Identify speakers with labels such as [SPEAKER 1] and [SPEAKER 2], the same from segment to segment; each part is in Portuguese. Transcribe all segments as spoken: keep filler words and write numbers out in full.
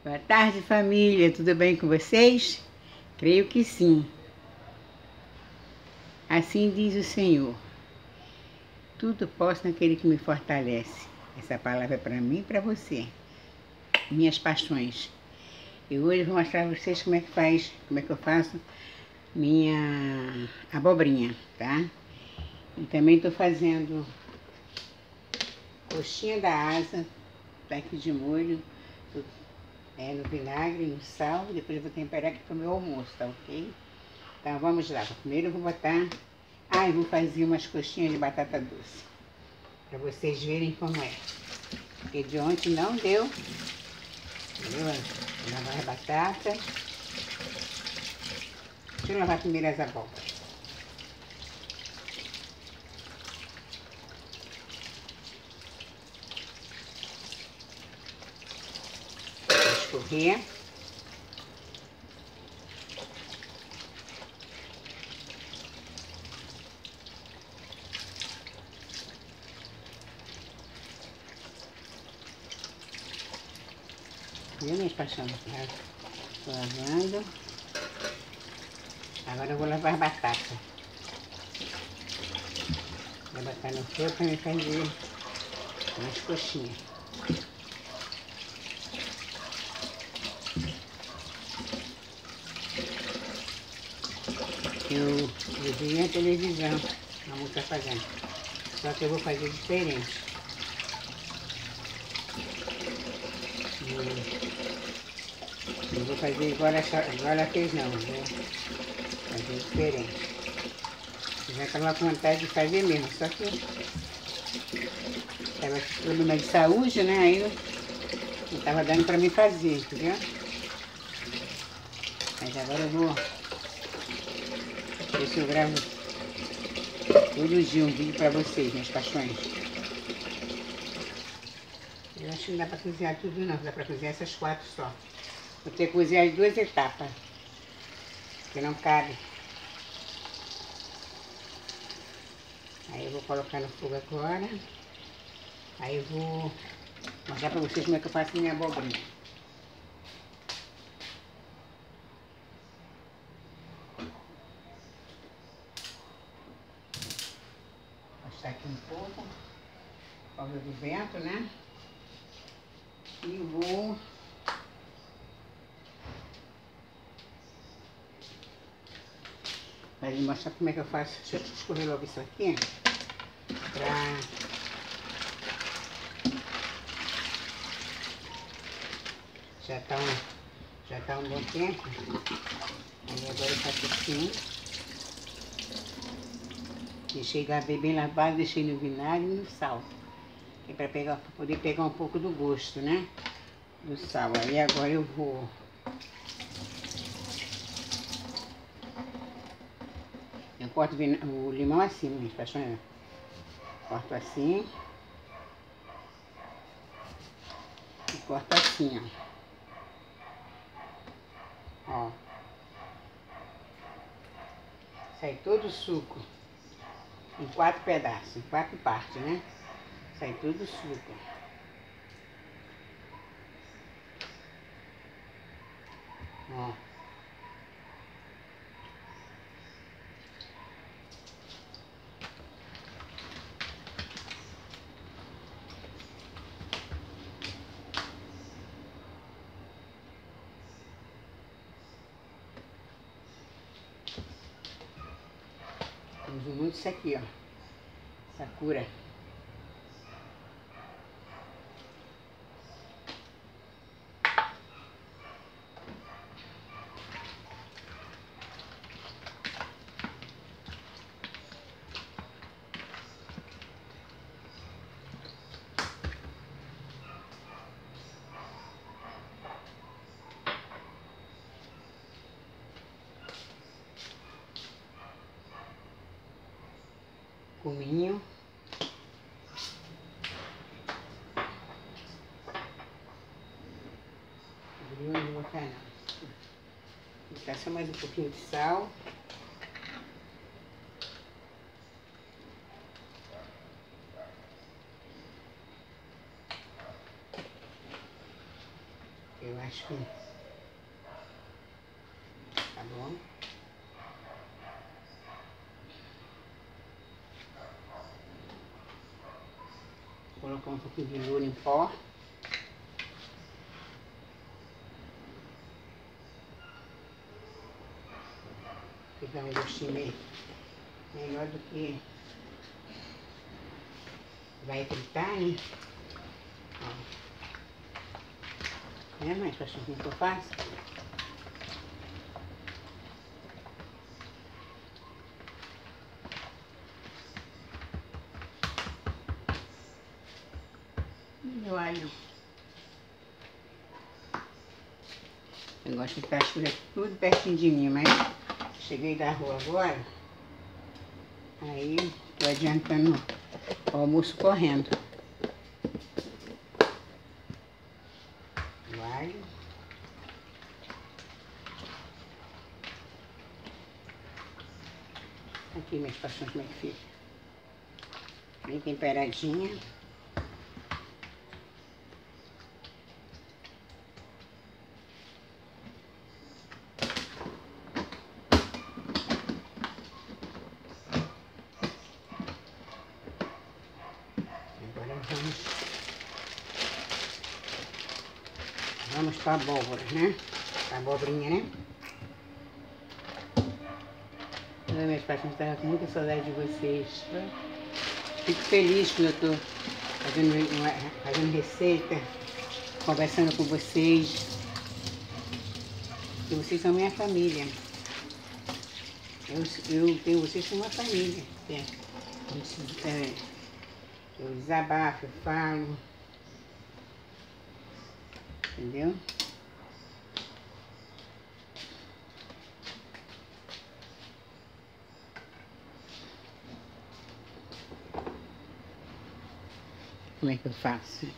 [SPEAKER 1] Boa tarde, família. Tudo bem com vocês? Creio que sim. Assim diz o Senhor: tudo posso naquele que me fortalece. Essa palavra é para mim e para você. Minhas paixões. E hoje eu vou mostrar a vocês como é que faz, como é que eu faço minha abobrinha, tá? E também estou fazendo coxinha da asa, tá aqui de molho, é, no vinagre, no sal. Depois eu vou temperar aqui para o meu almoço, tá ok? Então vamos lá. Primeiro eu vou botar... Ah, eu vou fazer umas coxinhas de batata doce, para vocês verem como é. Porque de ontem não deu. Entendeu? Vou lavar a batata. Deixa eu lavar primeiro as abóboras. Vou escorrer. Viu, minhas paixões? Estou lavando. Agora eu vou lavar a batata. Vou botar no fogo para me fazer umas coxinhas. Eu, eu vi a televisão, a moça fazendo. Só que eu vou fazer diferente. Não vou fazer igual ela, igual ela fez não, vou fazer diferente. Eu já estava com vontade de fazer mesmo, só que estava com problema de saúde, né? Aí não estava dando para mim fazer, entendeu? Mas agora eu vou ver se eu gravo todo dia um vídeo para vocês, minhas paixões. Eu acho que não dá para cozinhar tudo não, dá para cozinhar essas quatro só. Vou ter que cozinhar as duas etapas, porque não cabe. Aí eu vou colocar no fogo agora. Aí eu vou mostrar para vocês como é que eu faço minha abobrinha. Vou baixar aqui um pouco, por causa do vento, né? E vou... Vai mostrar como é que eu faço. Deixa eu escorrer logo isso aqui. Pra... Já tá um, já tá um bom tempo. Aí agora eu faço assim. Deixei bem, bem lavado, deixei no vinagre e no sal. Que é pra, pegar, pra poder pegar um pouco do gosto, né? Do sal. Aí agora eu vou... Eu corto o limão assim, minhas paixões. Corto assim. E corto assim, ó. Ó. Sai todo o suco. Em quatro pedaços, em quatro partes, né? Sai todo o suco. Ó. Eu uso muito isso aqui, ó. Sakura. Cominho. Não vou botar não. Vou botar só mais um pouquinho de sal. Eu acho que tá bom. Vou colocar um pouquinho de louro em pó. Pegar um gostinho melhor do que vai fritar, né? Ó. Né, mãe? Cachorrinho que eu faço? Meu alho. Eu gosto de ficar as coisas tudo pertinho de mim, mas cheguei da rua agora, aí tô adiantando o almoço correndo. O alho. Aqui minhas paixões como é que fica. Bem temperadinha. Agora vamos, vamos para a abóbora, né? A abobrinha, né? Olha, meus paixões, estava com muita saudade de vocês. Fico feliz quando eu estou fazendo, uma, fazendo receita, conversando com vocês. Porque vocês são minha família. Eu, eu tenho vocês como uma família. É. É, eu desabafo, eu falo. Entendeu? Como é que eu faço?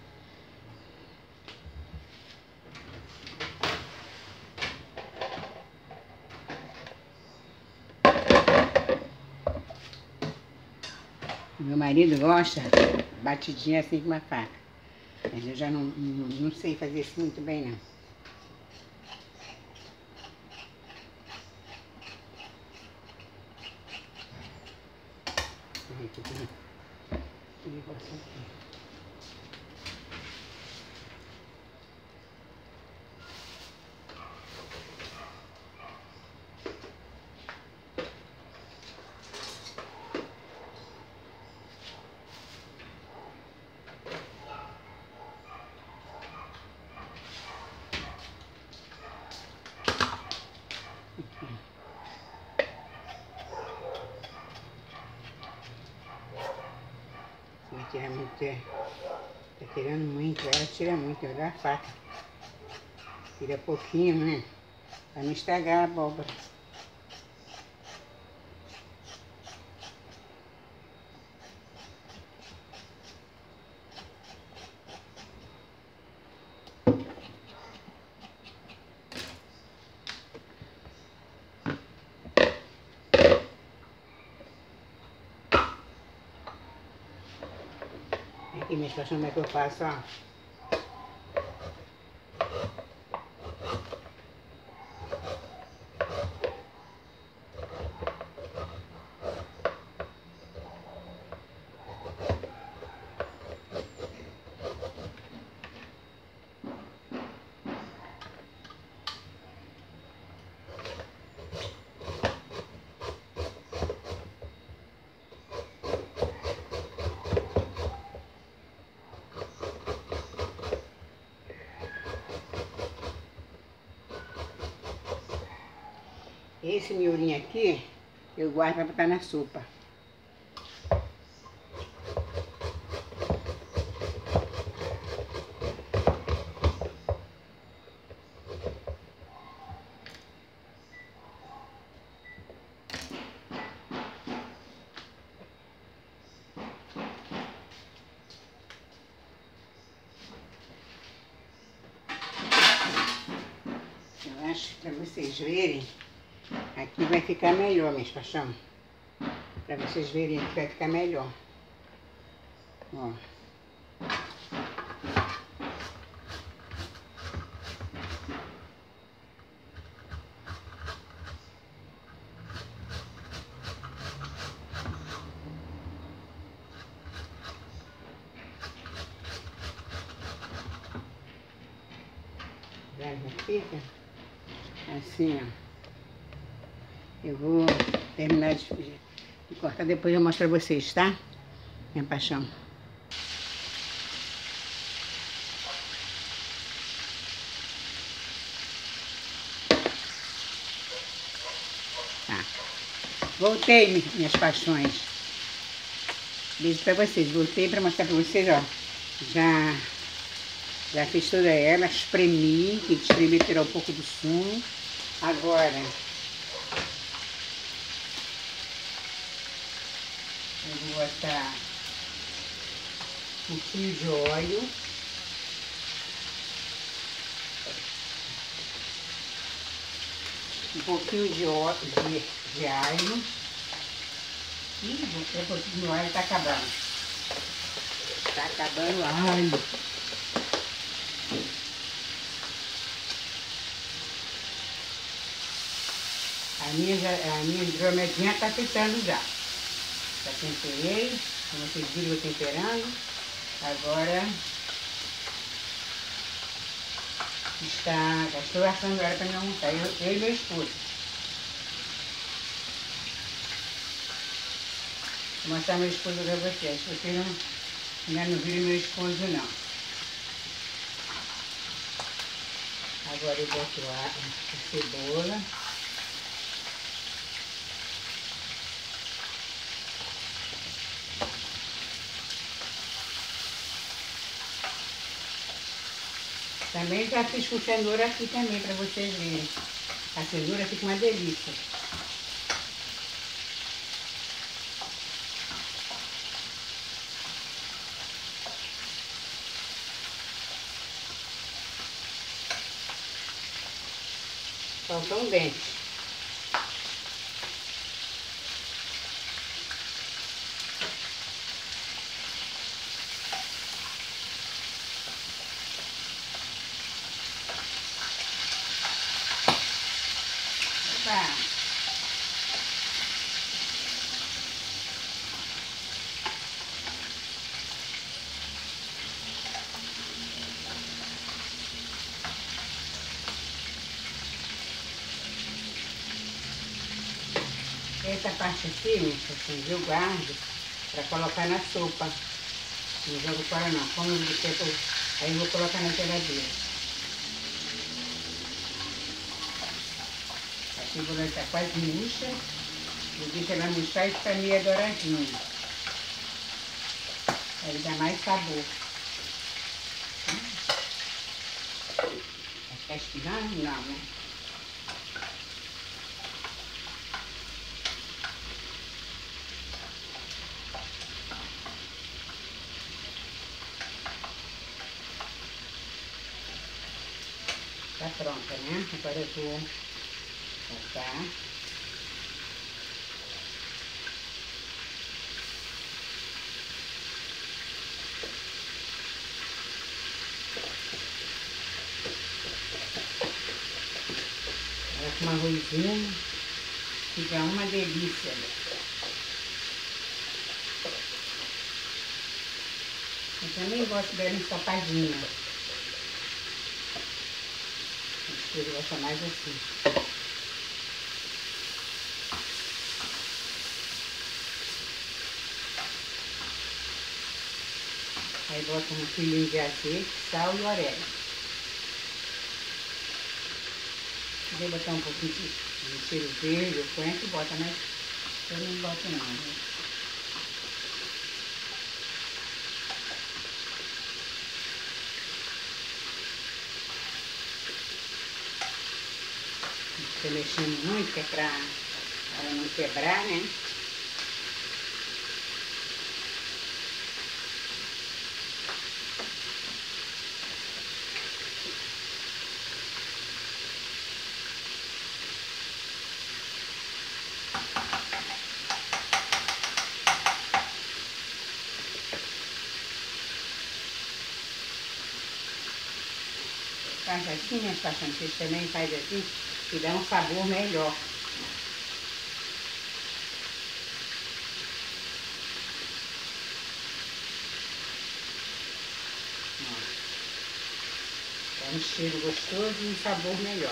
[SPEAKER 1] Meu marido gosta batidinha assim com uma faca. Mas eu já não, não, não sei fazer isso muito bem, não. Aqui tem um negócio aqui. Se tira muito, é, tá tirando muito, ela tira muito, eu dou a faca. Tira pouquinho, né? Pra não estragar a abóbora. Aqui, minhas paixões, como é que eu faço, ó. Esse miolinho aqui, eu guardo para botar na sopa. Eu acho que para vocês verem, aqui vai ficar melhor, minhas paixões. Para vocês verem que vai ficar melhor. Ó. ela já fica assim, ó. Eu vou terminar de, de cortar, depois eu mostro pra vocês, tá? Minha paixão. Tá. Voltei, minhas paixões. Beijo pra vocês. Voltei pra mostrar pra vocês, ó. Já, já fiz toda ela, espremi, tem que espremer, tirar um pouco do sumo. Agora, eu vou botar um fio de óleo. Um pouquinho de óleo, de, de alho. Ih, vou um pouquinho de óleo, tá acabando. Tá acabando o alho. A minha, já, a minha hidrometinha tá fritando já. Já temperei, como vocês viram eu temperando. Agora está, já estou assando agora para não montar, eu, eu e meu esposo. Vou mostrar meu esposo para vocês, vocês não, ainda não viram meu esposo não. Agora eu boto a, a cebola. Também já fiz com cenoura aqui também, para vocês verem. A cenoura fica uma delícia. Faltou um dente. Opa! Essa parte aqui, assim, eu guardo para colocar na sopa. Não jogo fora não. Como eu disse, aí eu vou colocar na geladeira. A cebola está quase murcha. Eu deixo ela murchar e ficar meio douradinha. Aí dá mais sabor. Vai ficar espirrando? Não, né? Tá pronta, né? Agora eu vou botar. Ela com um arrozinho, fica uma delícia. Eu também gosto dela ensopadinha. Eu gosto mais assim. Aí bota um filinho de azeite, sal e orégano. Vou botar um pouquinho de, de cheiro verde, eu ponho que bota, mas eu não boto não. Né? Estou mexendo muito, que é pra ela não quebrar, né? Faz assim, minhas paixões, vocês também faz assim, que dá um sabor melhor. É um cheiro gostoso e um sabor melhor.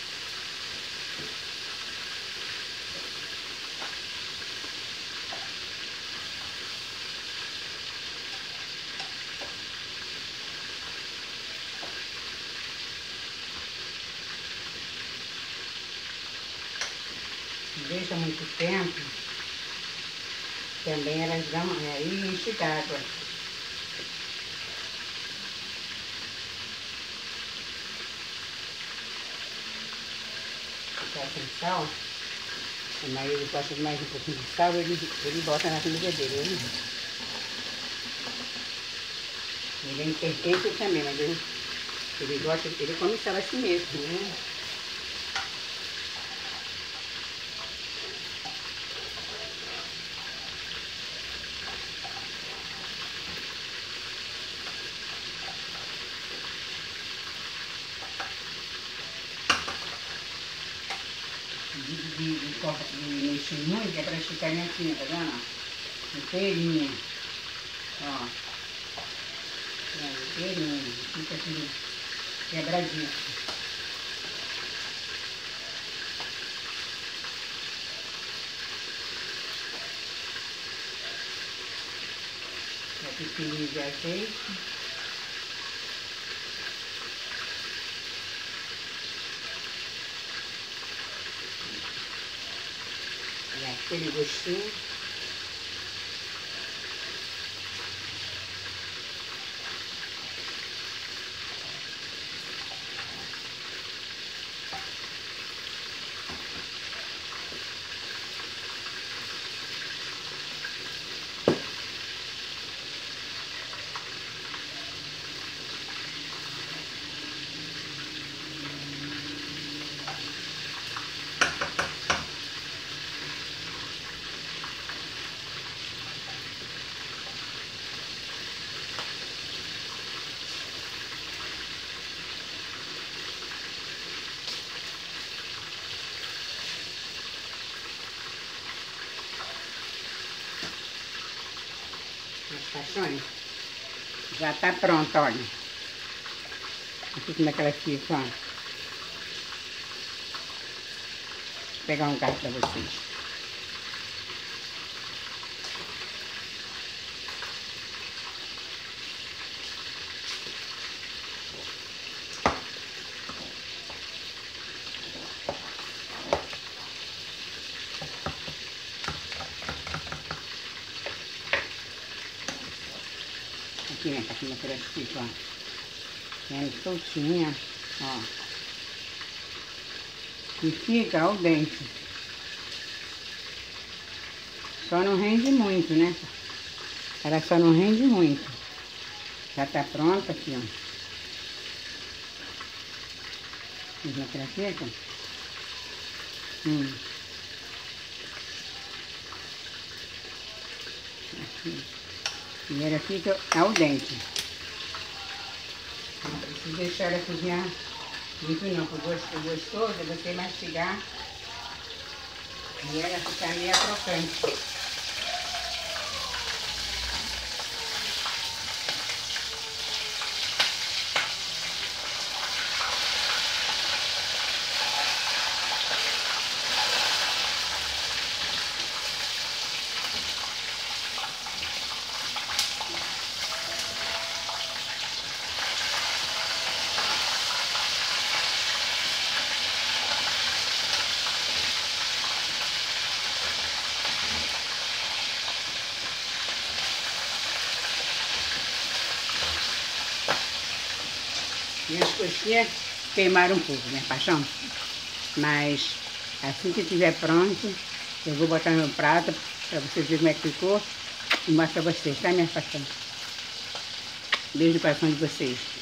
[SPEAKER 1] Não deixa muito tempo, também elas dão, aí enche d'água. Ficar com sal, o marido gosta de mais um pouquinho de sal, ele, ele bota na comida dele. Ele, ele é impertente também, mas ele, ele gosta, ele come sal assim mesmo, né? De, de, de, de mexer muito, é para ficar assim, tá vendo? Inteirinha. Ó. É, inteirinha. Fica tudo quebradinho. É pipirinho de azeite. Aquele gostinho. Paixões, já tá pronto, olha. Aqui como é que ela fica, ó. Vou pegar um garfo pra vocês. Aqui, né, tá como é que ela fica, ó. Sendo soltinha, ó. E fica ao dente. Só não rende muito, né? Ela só não rende muito. Já tá pronta aqui, ó. Como é que ela fica? Hum. Aqui. E ela fica ao dente. Não precisa deixar ela cozinhar muito não, porque o gosto gostoso é você mastigar e ela ficar meio crocante. Minhas coxinhas queimaram um pouco, né, paixão? Mas assim que estiver pronto, eu vou botar no meu prato para vocês verem como é que ficou e mostro para vocês, tá, minha paixão? Beijo no coração de vocês.